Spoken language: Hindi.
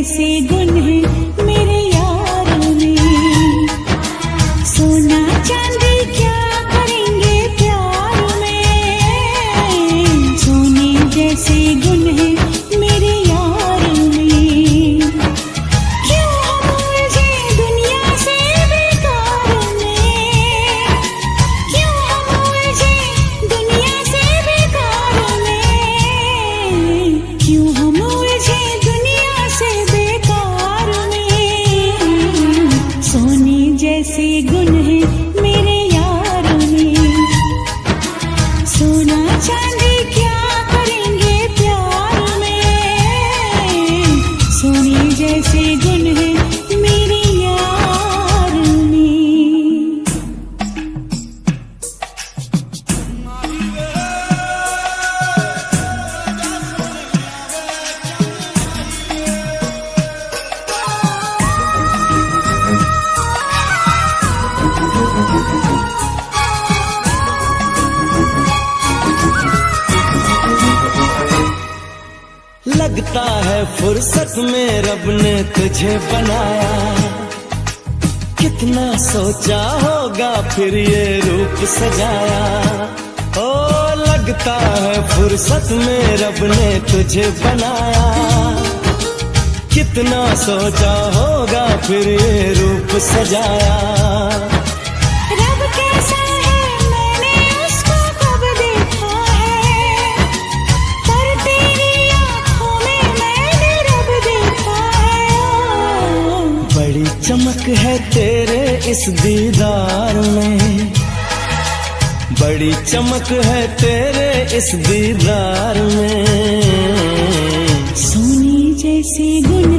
जैसे गुण है मेरे यार में, सोना चांदी क्या करेंगे प्यार में, सोने जैसे गुण है मेरे यार में। क्यों हम उलझे दुनिया से बेकार में, क्यों हम उलझे दुनिया से बेकार में, क्यों हम उलझे दुनिया से बेकार में, सोने जैसे गुण है मेरे यार में, सोना चांदी क्या करेंगे प्यार में, सोने जैसे गुण है मेरे यार में। लगता है फुर्सत में रब ने तुझे बनाया, कितना सोचा होगा फिर ये रूप सजाया। ओ लगता है फुर्सत में रब ने तुझे बनाया, कितना सोचा होगा फिर ये रूप सजाया। रब कैसा है मैंने उसको कब देखा है, पर तेरी आँखों में मैंने रब देखा है। बड़ी चमक है तेरे इस दीदार में, बड़ी चमक है तेरे इस दीदार में, सोने जैसे गुण